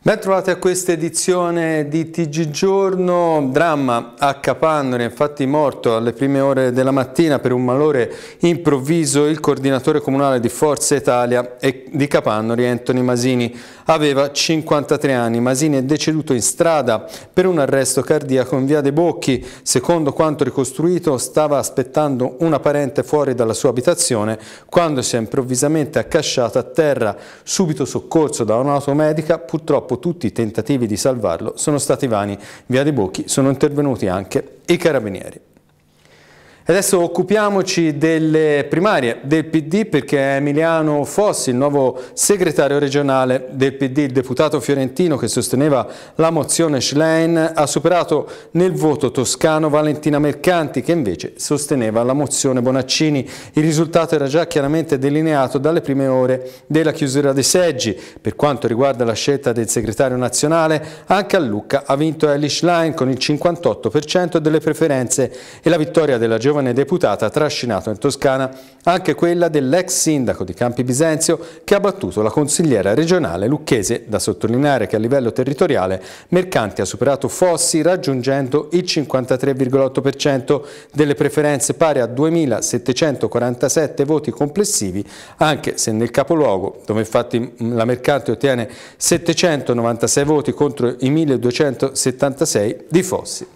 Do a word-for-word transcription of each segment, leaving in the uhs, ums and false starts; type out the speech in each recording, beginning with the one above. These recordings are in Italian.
Ben trovati a questa edizione di T G Giorno. Dramma a Capannori, infatti morto alle prime ore della mattina per un malore improvviso il coordinatore comunale di Forza Italia e di Capannori, Anthony Masini. Aveva cinquantatré anni. Masini è deceduto in strada per un arresto cardiaco in via dei Bocchi. Secondo quanto ricostruito, stava aspettando una parente fuori dalla sua abitazione quando si è improvvisamente accasciato a terra. Subito soccorso da un'auto medica, purtroppo tutti i tentativi di salvarlo sono stati vani. In via dei Bocchi sono intervenuti anche i carabinieri. E adesso occupiamoci delle primarie del P D, perché Emiliano Fossi, il nuovo segretario regionale del P D, il deputato fiorentino che sosteneva la mozione Schlein, ha superato nel voto toscano Valentina Mercanti, che invece sosteneva la mozione Bonaccini. Il risultato era già chiaramente delineato dalle prime ore della chiusura dei seggi. Per quanto riguarda la scelta del segretario nazionale, anche a Lucca ha vinto Elly Schlein con il cinquantotto per cento delle preferenze, e la vittoria della giovane deputata ha trascinato in Toscana anche quella dell'ex sindaco di Campi Bisenzio, che ha battuto la consigliera regionale lucchese. Da sottolineare che a livello territoriale Mercanti ha superato Fossi raggiungendo il cinquantatré virgola otto per cento delle preferenze, pari a duemilasettecentoquarantasette voti complessivi, anche se nel capoluogo, dove infatti la Mercanti ottiene settecentonovantasei voti contro i milleduecentosettantasei di Fossi.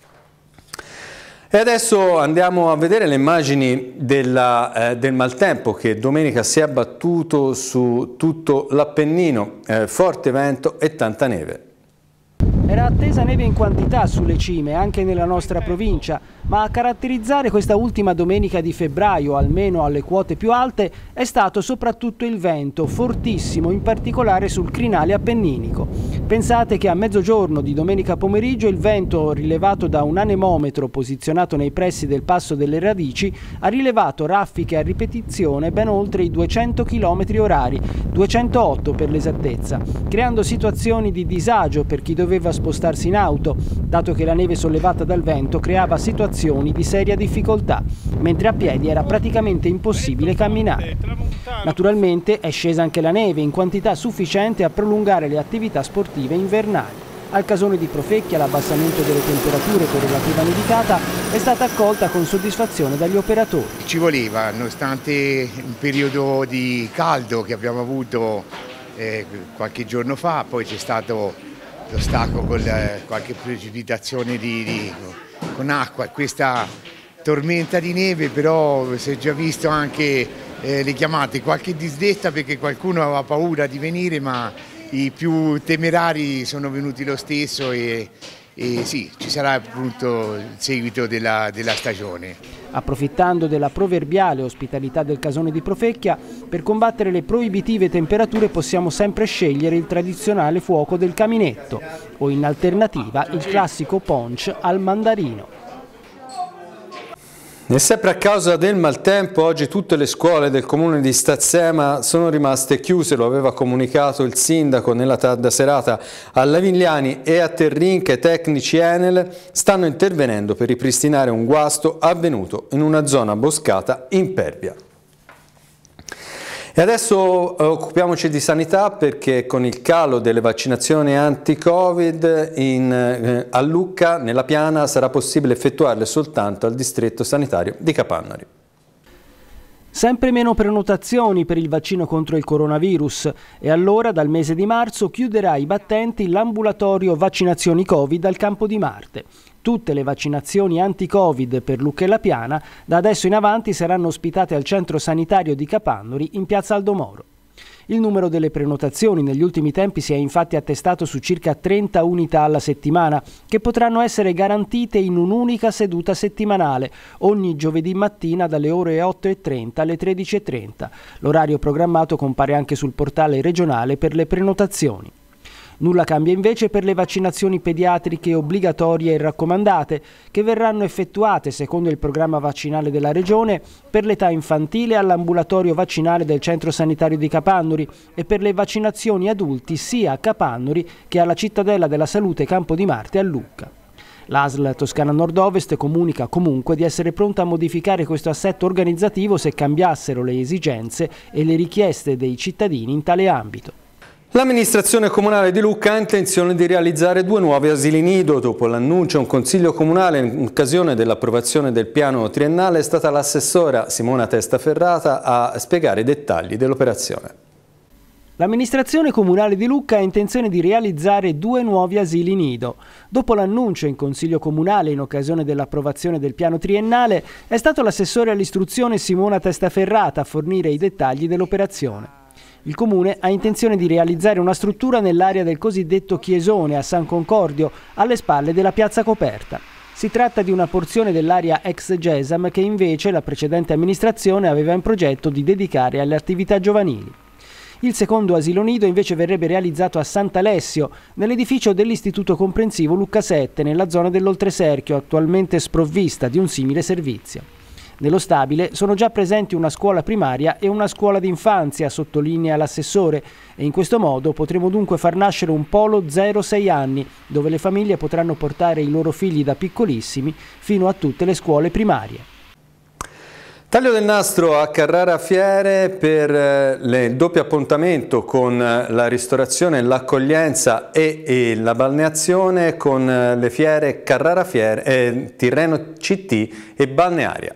E adesso andiamo a vedere le immagini della, eh, del maltempo che domenica si è abbattuto su tutto l'Appennino, eh, forte vento e tanta neve. Era attesa neve in quantità sulle cime, anche nella nostra provincia, ma a caratterizzare questa ultima domenica di febbraio, almeno alle quote più alte, è stato soprattutto il vento, fortissimo, in particolare sul crinale appenninico. Pensate che a mezzogiorno di domenica pomeriggio il vento, rilevato da un anemometro posizionato nei pressi del Passo delle Radici, ha rilevato raffiche a ripetizione ben oltre i duecento chilometri orari, duecentootto per l'esattezza, creando situazioni di disagio per chi doveva spostarsi in auto, dato che la neve sollevata dal vento creava situazioni di seria difficoltà, mentre a piedi era praticamente impossibile camminare. Naturalmente è scesa anche la neve in quantità sufficiente a prolungare le attività sportive invernali. Al Casone di Profecchia l'abbassamento delle temperature per relativa nevicata è stata accolta con soddisfazione dagli operatori. Ci voleva, nonostante il periodo di caldo che abbiamo avuto eh, qualche giorno fa, poi c'è stato lo stacco con eh, qualche precipitazione di, di, con acqua, questa tormenta di neve, però si è già visto anche eh, le chiamate, qualche disdetta perché qualcuno aveva paura di venire, ma i più temerari sono venuti lo stesso e, e sì, ci sarà appunto il seguito della, della stagione. Approfittando della proverbiale ospitalità del Casone di Profecchia, per combattere le proibitive temperature possiamo sempre scegliere il tradizionale fuoco del caminetto o in alternativa il classico punch al mandarino. E sempre a causa del maltempo, oggi tutte le scuole del comune di Stazzema sono rimaste chiuse, lo aveva comunicato il sindaco nella tarda serata. A Lavigliani e a Terrinca i tecnici Enel stanno intervenendo per ripristinare un guasto avvenuto in una zona boscata impervia. E adesso eh, occupiamoci di sanità, perché con il calo delle vaccinazioni anti-Covid eh, a Lucca, nella Piana, sarà possibile effettuarle soltanto al distretto sanitario di Capannori. Sempre meno prenotazioni per il vaccino contro il coronavirus e allora dal mese di marzo chiuderà i battenti l'ambulatorio vaccinazioni Covid al Campo di Marte. Tutte le vaccinazioni anti-Covid per Lucca e la Piana da adesso in avanti saranno ospitate al centro sanitario di Capannori in piazza Aldomoro. Il numero delle prenotazioni negli ultimi tempi si è infatti attestato su circa trenta unità alla settimana, che potranno essere garantite in un'unica seduta settimanale, ogni giovedì mattina dalle ore otto e trenta alle tredici e trenta. L'orario programmato compare anche sul portale regionale per le prenotazioni. Nulla cambia invece per le vaccinazioni pediatriche obbligatorie e raccomandate, che verranno effettuate secondo il programma vaccinale della Regione per l'età infantile all'ambulatorio vaccinale del centro sanitario di Capannori e per le vaccinazioni adulti sia a Capannori che alla Cittadella della Salute Campo di Marte a Lucca. L'A S L Toscana Nord-Ovest comunica comunque di essere pronta a modificare questo assetto organizzativo se cambiassero le esigenze e le richieste dei cittadini in tale ambito. L'amministrazione comunale di Lucca ha intenzione di realizzare due nuovi asili nido. Dopo l'annuncio a un consiglio comunale in occasione dell'approvazione del piano triennale è stata l'assessora Simona Testaferrata a spiegare i dettagli dell'operazione. L'amministrazione comunale di Lucca ha intenzione di realizzare due nuovi asili nido. Dopo l'annuncio in Consiglio Comunale in occasione dell'approvazione del piano triennale è stato l'assessore all'istruzione Simona Testaferrata a fornire i dettagli dell'operazione. Il Comune ha intenzione di realizzare una struttura nell'area del cosiddetto Chiesone a San Concordio, alle spalle della piazza coperta. Si tratta di una porzione dell'area ex Gesam che invece la precedente amministrazione aveva in progetto di dedicare alle attività giovanili. Il secondo asilo nido invece verrebbe realizzato a Sant'Alessio, nell'edificio dell'Istituto Comprensivo Lucca sette, nella zona dell'Oltreserchio, attualmente sprovvista di un simile servizio. Nello stabile sono già presenti una scuola primaria e una scuola d'infanzia, sottolinea l'assessore, e in questo modo potremo dunque far nascere un polo zero sei anni, dove le famiglie potranno portare i loro figli da piccolissimi fino a tutte le scuole primarie. Taglio del nastro a Carrara Fiere per il doppio appuntamento con la ristorazione, l'accoglienza e, e la balneazione con le fiere Carrara Fiere, eh, Tirreno C T e Balnearia.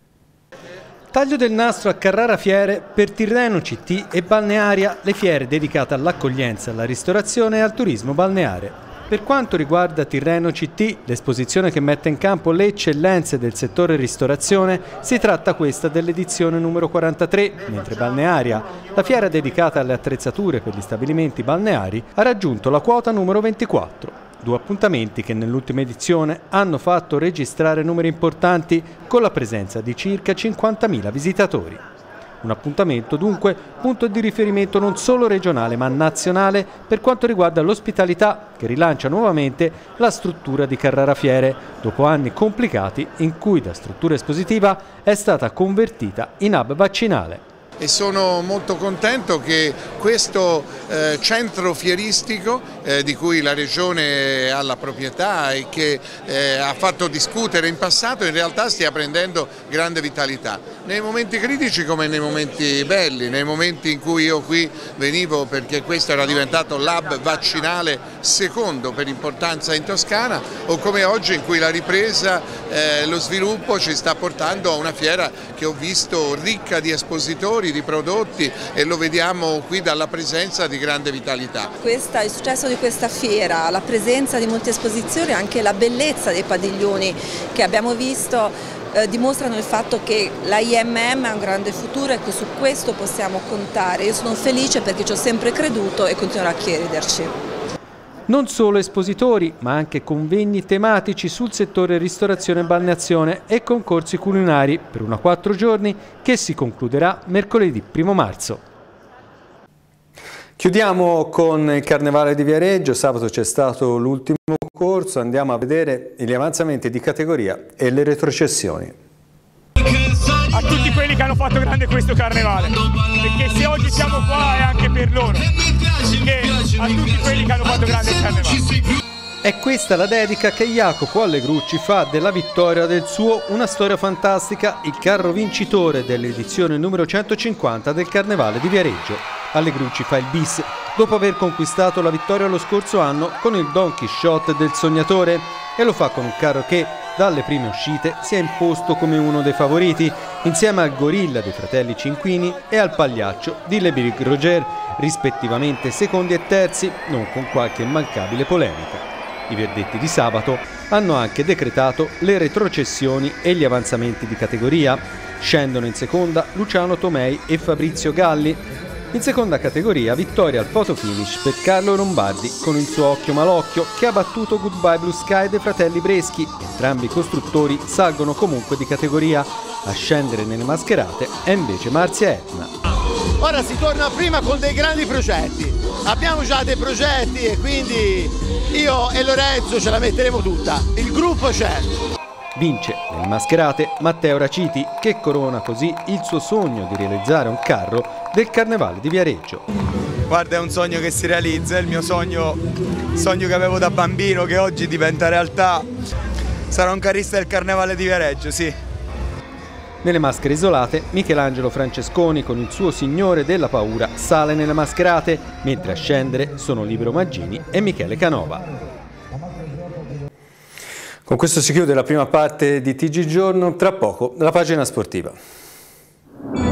Taglio del nastro a Carrara Fiere per Tirreno C T e Balnearia, le fiere dedicate all'accoglienza, alla ristorazione e al turismo balneare. Per quanto riguarda Tirreno C T, l'esposizione che mette in campo le eccellenze del settore ristorazione, si tratta questa dell'edizione numero quarantatré, mentre Balnearia, la fiera dedicata alle attrezzature per gli stabilimenti balneari, ha raggiunto la quota numero ventiquattro. Due appuntamenti che nell'ultima edizione hanno fatto registrare numeri importanti con la presenza di circa cinquantamila visitatori. Un appuntamento dunque punto di riferimento non solo regionale ma nazionale per quanto riguarda l'ospitalità, che rilancia nuovamente la struttura di Carrara Fiere dopo anni complicati in cui da struttura espositiva è stata convertita in hub vaccinale. E sono molto contento che questo eh, centro fieristico eh, di cui la Regione ha la proprietà e che eh, ha fatto discutere in passato in realtà stia prendendo grande vitalità. Nei momenti critici come nei momenti belli, nei momenti in cui io qui venivo perché questo era diventato l'hub vaccinale secondo per importanza in Toscana, o come oggi in cui la ripresa, eh, lo sviluppo ci sta portando a una fiera che ho visto ricca di espositori, di prodotti, e lo vediamo qui dalla presenza di grande vitalità. Questa, il successo di questa fiera, la presenza di molte esposizioni, anche la bellezza dei padiglioni che abbiamo visto eh, dimostrano il fatto che la I M M ha un grande futuro e che su questo possiamo contare. Io sono felice perché ci ho sempre creduto e continuerò a crederci. Non solo espositori, ma anche convegni tematici sul settore ristorazione e balneazione e concorsi culinari per una quattro giorni che si concluderà mercoledì primo marzo. Chiudiamo con il Carnevale di Viareggio. Sabato c'è stato l'ultimo corso, andiamo a vedere gli avanzamenti di categoria e le retrocessioni. A tutti quelli che hanno fatto grande questo Carnevale, perché se oggi siamo qua è anche per loro, perché a tutti quelli che hanno fatto grande il Carnevale. È questa la dedica che Jacopo Allegrucci fa della vittoria del suo Una storia fantastica, il carro vincitore dell'edizione numero centocinquanta del Carnevale di Viareggio. Allegrucci fa il bis dopo aver conquistato la vittoria lo scorso anno con il Don Chisciotte del Sognatore, e lo fa con un carro che dalle prime uscite si è imposto come uno dei favoriti, insieme al Gorilla dei fratelli Cinquini e al Pagliaccio di Le Big Roger, rispettivamente secondi e terzi, non con qualche immancabile polemica. I verdetti di sabato hanno anche decretato le retrocessioni e gli avanzamenti di categoria. Scendono in seconda Luciano Tomei e Fabrizio Galli. In seconda categoria vittoria al fotofinish per Carlo Lombardi con il suo Occhio Malocchio, che ha battuto Goodbye Blue Sky dei fratelli Breschi. Entrambi i costruttori salgono comunque di categoria. A scendere nelle mascherate è invece Marzia Etna. Ora si torna prima con dei grandi progetti, abbiamo già dei progetti e quindi io e Lorenzo ce la metteremo tutta, il gruppo c'è. Vince nelle mascherate Matteo Raciti, che corona così il suo sogno di realizzare un carro del Carnevale di Viareggio. Guarda, è un sogno che si realizza, è il mio sogno, sogno che avevo da bambino, che oggi diventa realtà. Sarò un carrista del Carnevale di Viareggio, sì. Nelle maschere isolate, Michelangelo Francesconi con il suo Signore della Paura sale nelle mascherate, mentre a scendere sono Libero Maggini e Michele Canova. Con questo si chiude la prima parte di T G Giorno, tra poco la pagina sportiva.